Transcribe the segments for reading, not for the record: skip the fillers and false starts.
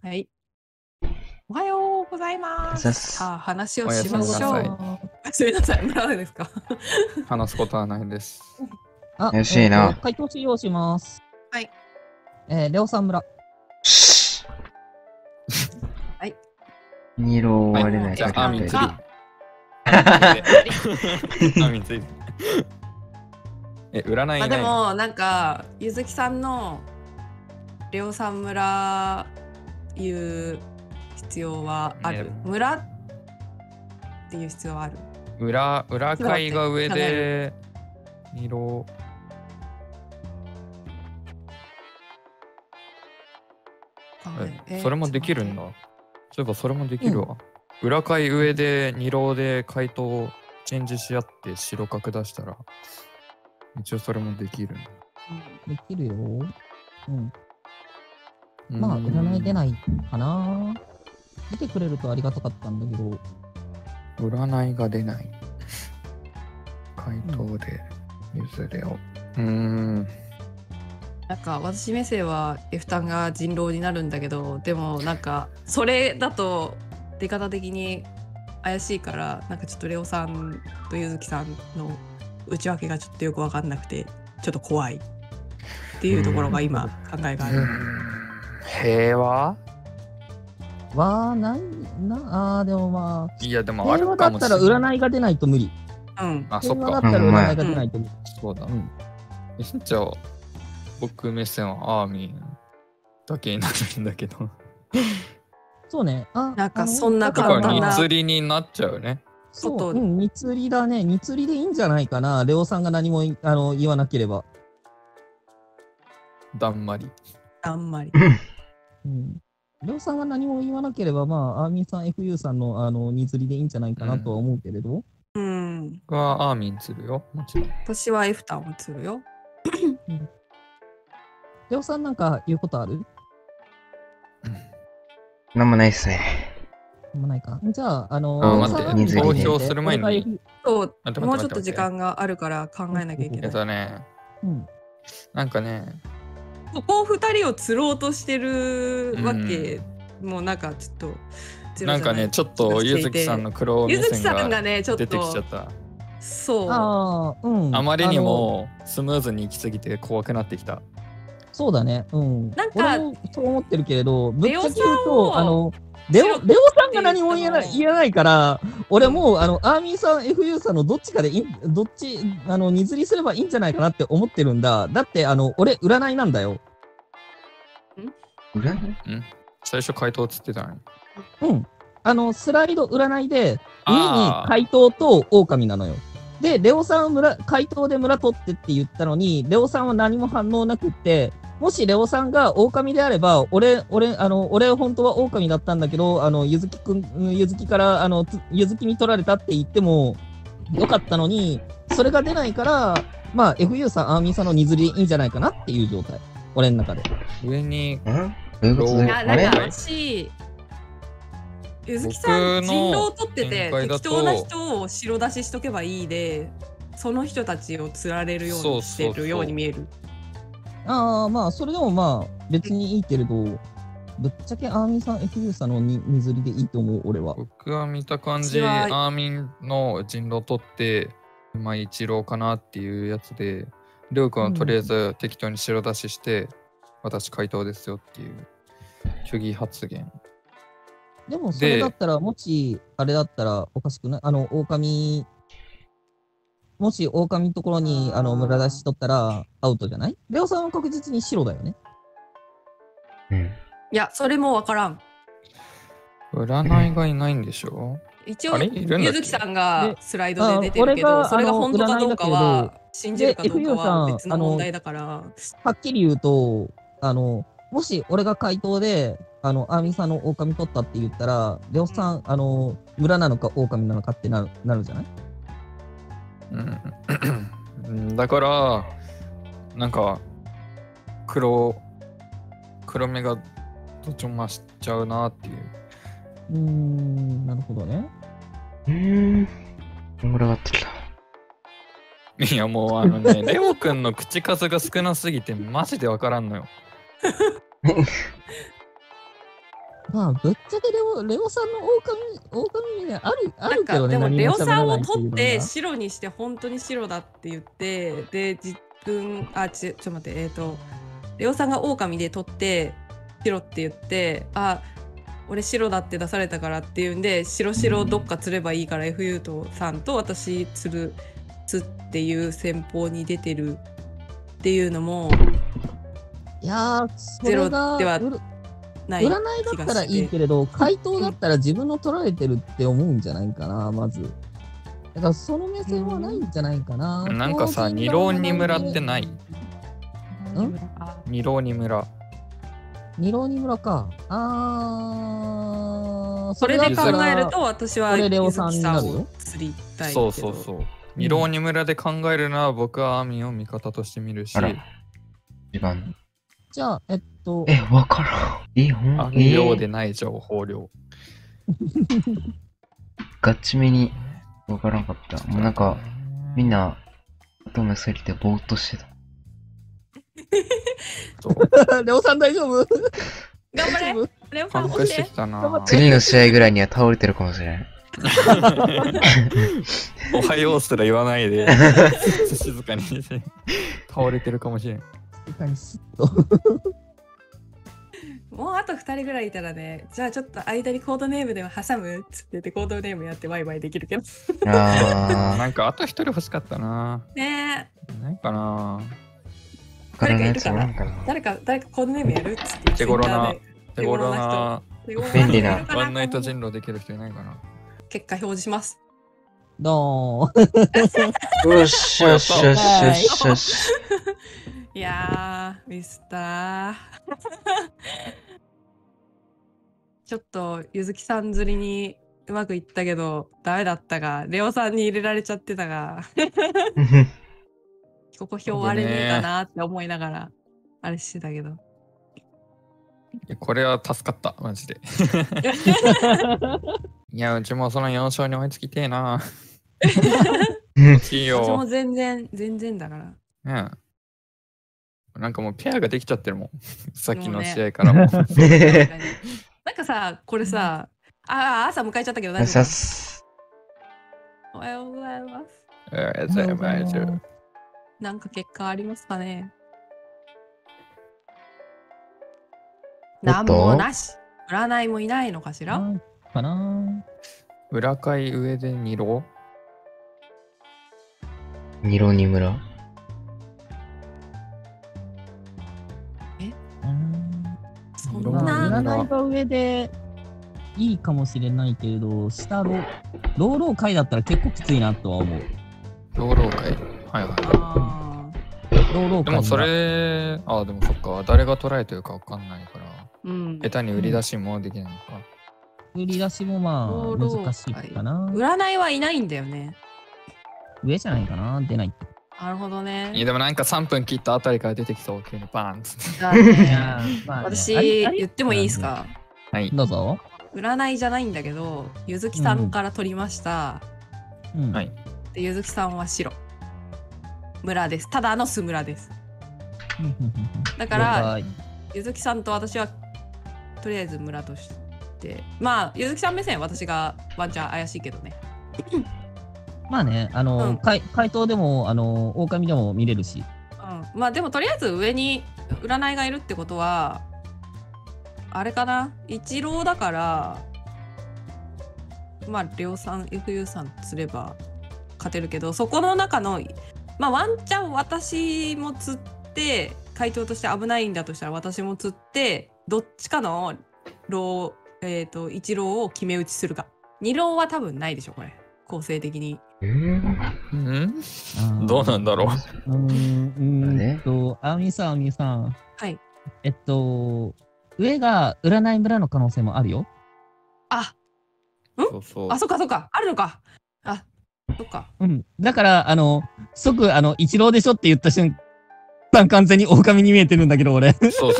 はい。おはようございます。さあ、話をしましょう。すみなさい、村田ですか。 話すことはないです。 あ、 怪しいな。 回答使用します。 はい。 レオさん村。 はい。 2浪割れないじゃあ、アーミン釣り。アーミン釣り。占いない。 でも、なんか、ゆずきさんのレオさん村言う必要はある。村っていう必要はある。 裏階が上で2浪。それもできるんだ。そういえばそれもできるわ。裏階上で2浪で回答をチェンジし合って白角出したら、一応それもできる。 できるよ。まあ、占い出ないかな。出てくれるとありがたかったんだけど。 占いが出ない。回答で譲れを。 なんか私目線はFタンが人狼になるんだけど、でもなんかそれだと出方的に怪しいから、なんかちょっとレオさんとゆずきさんの内訳がちょっとよく分かんなくてちょっと怖いっていうところが今考えがある。 平和はでもまあ、 いやでもある平和だったら占いが出ないと無理。 あ、そっか。 平和だったら占いが出ないと無理。 そうだ。じゃあ僕目線はアーミンだけになるんだけど。 そうね。 なんかそんな簡単な。 二釣りになっちゃうね。 そう、二釣りだね。二釣りでいいんじゃないかな。レオさんが何も言わなければ。 だんまり。 レオさんが何も言わなければ、まあ、アーミンさん、FU さんの二釣りでいいんじゃないかなとは思うけれど。 僕はアーミン釣るよ。もちろん。 私は F タンを釣るよ。 レオさんなんか言うことある？ なんもないっすね。 なんもないか。じゃあ、 待って、投票する前に。 そう、もうちょっと時間があるから考えなきゃいけない。 なんかね、 ここ2人を釣ろうとしてるわけ、もうなんかちょっとなんかね、ちょっとゆずきさんの黒目線が出てきちゃった。 そう。 あまりにもスムーズに行き過ぎて怖くなってきた。 そうだね。 なんか俺もそう思ってるけれど、ぶっちゃけ言うと、レオさんが何も言えないから、俺もうアーミーさん、FU さんのどっちかで二釣りすればいいんじゃないかなって思ってるんだ。だって、俺、占いなんだよ。 占い？ 最初回答つってたのに。 スライド占いで、家に怪盗と狼なのよ。で、レオさんは怪盗で村取ってって言ったのに、レオさんは何も反応なくって、もしレオさんが狼であれば、俺本当は狼だったんだけど、ゆずきから、ゆずきに取られたって言ってもよかったのに、それが出ないから、まあ、FU さん、アーミーさんの二釣りでいいんじゃないかなっていう状態。俺の中で。 上に、 なんか私、ゆずきさん、人狼を取ってて、適当な人を白出ししとけばいいで、その人たちを釣られるようにしてるように見える。 まあ、それでもまあ、別にいいけれど、ぶっちゃけアーミンさん、FU さんの二釣りでいいと思う、俺は。 僕は見た感じ、アーミンの人狼取って、まあ一郎かなっていうやつで、りょうくんはとりあえず適当に白出しして、私回答ですよっていう虚偽発言。 でもそれだったら、もし、あれだったらおかしくない？もし狼のところに村出し取ったらアウトじゃない？レオさんは確実に白だよね。 いや、それもわからん。 占いがいないんでしょ？ 一応、ゆずきさんがスライドで出てるけど、それが本当かどうかは、信じるかどうかは別の問題だから。はっきり言うと、もし俺が回答で、アーミンさんの狼取ったって言ったら、レオさん、村なのか狼なのかってなるじゃない？ だからなんか黒目がどっちも増しちゃうなっていう。 なるほどね。 盛り上がってきた。 いやもうレオくんの口数が少なすぎてマジでわからんのよ。 まあ、ぶっちゃけレオさんの狼ね、あるけどね、 でもレオさんを取っ何も喋らないて白にして本当に白だって言って、でちょっと待って、レオさんが狼で取って白って言って、俺白だって出されたからっていうんで、白どっか釣ればいいから FU さんと私釣っていう戦法に出てるっていうのもいやー、そゼロれがではない占いだったらいいけれど、回答だったら自分の取られてるって思うんじゃないかな、まず。だからその目線はないんじゃないかな。 なんかさ、二浪二村ってない？二浪二村。 二浪二村か。 それで考えると私はレオ柚さんに木さをなんるよ。 釣りたいけそど。 うそうそう。二浪二村で考えるなら僕はアーミンを味方として見るし。 あら一番。 じゃあ、 わからん。 あるようでない情報量。 ガチめにわからんかった。もうなんか、みんな、頭すぎてぼーっとしてた。 そうレオさん大丈夫？ 頑張れレオさん参加してきたな。 次の試合ぐらいには倒れてるかもしれない。 おはようすら言わないで静かに倒れてるかもしれん。 静かにスッと。 もうあと2人ぐらいいたらね、じゃあちょっと間にコードネームでも挟むっつっててコードネームやってワイワイできるけどなんかあと一人欲しかったな。 ねえ、 ないかな。 からのやつおらんかな。 誰かコードネームやるっつって手頃な Twitter で手頃な便利なワンナイト人狼できる人いないかな。 結果表示します。 どーん。 よしよしよしよしよし。 いやーミスったーちょっとゆずきさん釣りにうまくいったけどダメだったが、レオさんに入れられちゃってたがここ表割れねえかなって思いながらあれしてたけど、 これは助かったマジで。いやうちもその4勝に追いつきてえな。欲しい私もよ。 全然だからねえ、なんかもうペアができちゃってるもん。さっきの試合からも。 なんかさ、これさ、朝迎えちゃったけど大よ丈夫？ し。 おはようございます。なんか結果ありますかね？なんもなし。占いもいないのかしら？ かな。 裏階上で2浪？ 二浪二村。 そんまな。 占いが上でいいかもしれないけれど、下ロー階だったら結構きついなとは思う。 浪階。はいはローい。でもそれ、でもそっか、誰が捉えてるかわかんないから、下手に売り出しもできないのか。 売り出しもまあ難しいかな。 占いはいないんだよね。 上じゃないかな、出ないって。 なるほどね。 いやでもなんか3分切ったあたりから出てきそう、急にバーンっつって。 じゃあねまあね私言ってもいいですか？ はい。 どうぞ。 占いじゃないんだけど、ゆずきさんから取りました。 はい。 で、ゆずきさんは白。村です。ただの巣村です。だからゆずきさんと私はとりあえず村として、まあゆずきさん目線私がワンチャン怪しいけどね。 まあね、回答でも狼でも見れるし。 まあでもとりあえず上に占いがいるってことはあれかな、一郎だからまあレオさん FU さん釣れば勝てるけど、そこの中のまあワンチャン私も釣って回答として危ないんだとしたら私も釣ってどっちかのロー1ローを決め打ちするか。2ローは多分ないでしょこれ構成的に。 どうなんだろう。 アミさん。 はい。 上が占い村の可能性もあるよ。 そうそう。 そっかあるのか。そっか。 だから即一郎でしょって言った瞬間完全に狼に見えてるんだけど俺。 そう。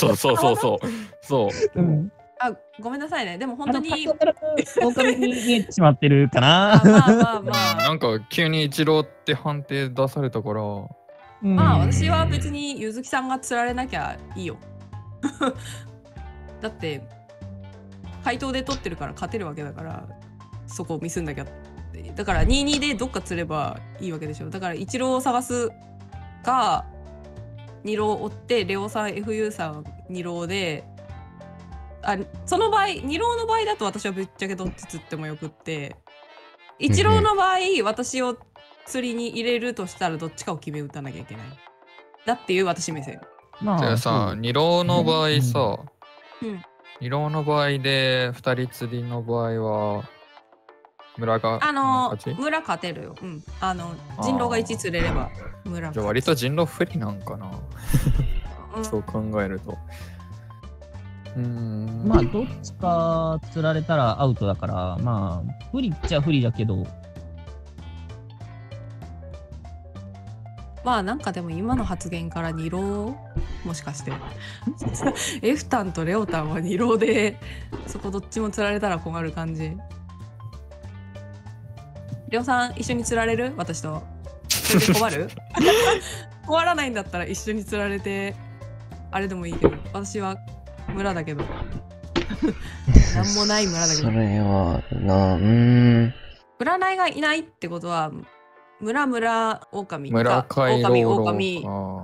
ごめんなさいね。でも本当に狼に見えてしまってるかな。 まあなんか急に一郎って判定出されたから。 まあ私は別にゆずきさんが釣られなきゃいいよ。だって回答で取ってるから勝てるわけだから、そこをミスんなきゃって。だから2-2でどっか釣ればいいわけでしょ。だから1浪を探すか、2浪を追ってレオさん FU さん2浪で、その場合2浪の場合だと私はぶっちゃけどっち釣ってもよくって、1浪の場合私を釣りに入れるとしたらどっちかを決め打たなきゃいけないだっていう私目線。 まあ、 じゃあさ、2浪の場合さ、 うん 2浪の場合で2人釣りの場合は村が勝ち？ 村勝てるよ。人狼が1釣れれば村勝つ。 じゃあ割と人狼不利なんかな、そう考えると。 まあどっちか釣られたらアウトだから、まあ不利っちゃ不利だけど。 まあなんかでも今の発言から2浪もしかしてエフタンとレオタンは2浪でそこどっちも釣られたら困る感じ。レオさん一緒に釣られる？私と。それで困る？困らないんだったら一緒に釣られてあれでもいいけど、私は村だけどなんもない村だけど。 それは占いがいないってことは村狼村会狼狼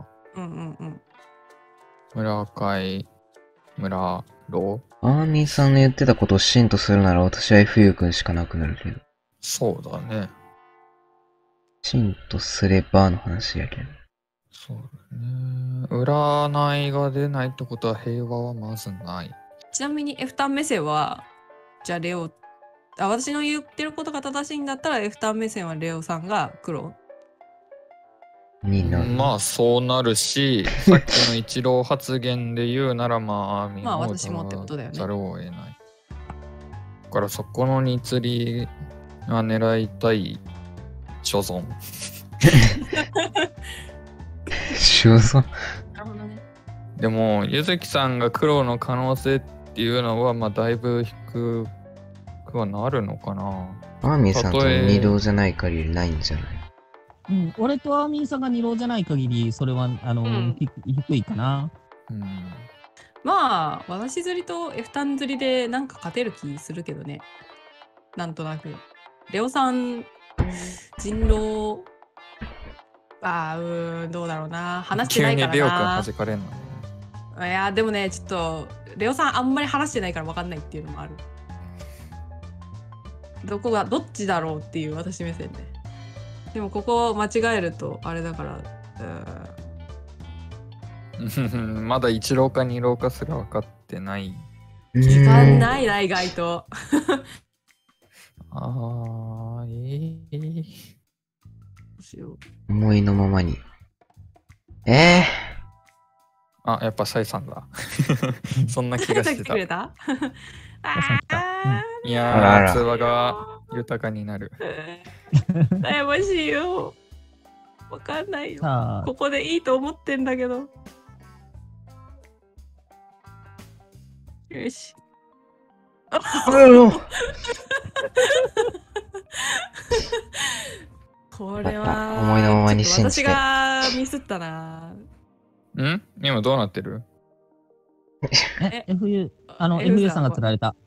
村会村老。 アーミーさんの言ってたことを真とするなら私は FU 君しかなくなるけど。 そうだね。 真とすればの話やけど。 そうだね。占いが出ないってことは平和はまずない。 ちなみに F ターン目線はじゃあレオ、私の言ってることが正しいんだったら F ターン目線はレオさんが黒になる。 まあそうなるし、さっきの一郎発言で言うならまあまあ私もってことだよね。 ざるを得ない。だからそこの2釣りが狙いたい所存。 所存。 なるほどね。 でもゆずきさんが黒の可能性っていうのはまあだいぶ低くはなるのかな。 アーミーさんと二浪じゃない限りないんじゃない？ 俺とアーミンさんが2浪じゃない限り、それは低いかな。 まあ私釣りと F タン釣りでなんか勝てる気するけどね。なんとなくレオさん人狼どうだろうな、話してないからな。 急にレオ君弾かれんの。 いやでもねちょっとレオさんあんまり話してないから分かんないっていうのもある。どっちだろうっていう私目線で。でもここ間違えるとあれだから、 まだ1浪か2浪かすら分かってない。 時間ないな意外と。 どうしよう。 思いのままに。 あ、やっぱサイさんだ。そんな気がしてた。 くれたいやー、通話が豊かになる。 悩ましいよ。わかんないよ。ここでいいと思ってんだけど。よし。これは思いのままに信じて。 私がミスったな。 今どうなってる ？FU さんが釣られた。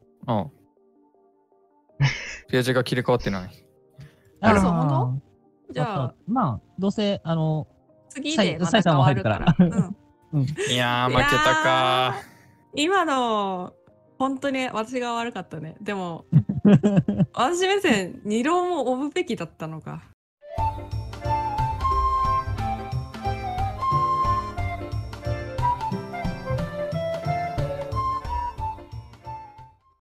ページが切り替わってない。 そう、本当？じゃあ、 まあ、どうせ、 次でまた変わるから。 いやー、負けたか。 今の、本当に私が悪かったね。でも、私目線、2浪も追うべきだったのか。